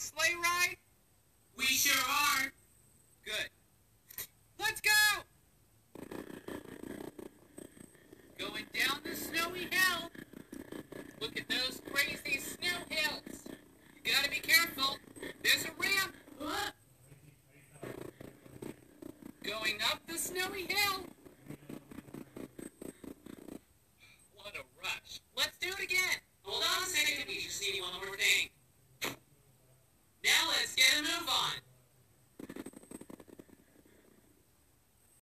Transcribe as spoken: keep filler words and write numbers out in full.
sleigh ride? We sure are. Good. Let's go! Going down the snowy hill. Look at those crazy snow hills. You gotta be careful. There's a ramp. What? Going up the snowy hill.